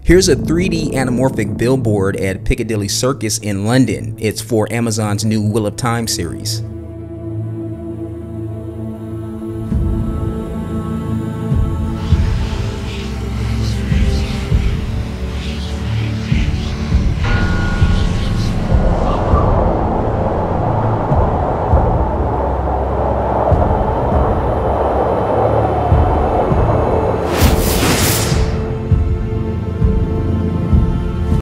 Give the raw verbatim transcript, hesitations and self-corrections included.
Here's a three D anamorphic billboard at Piccadilly Circus in London. It's for Amazon's new Wheel of Time series.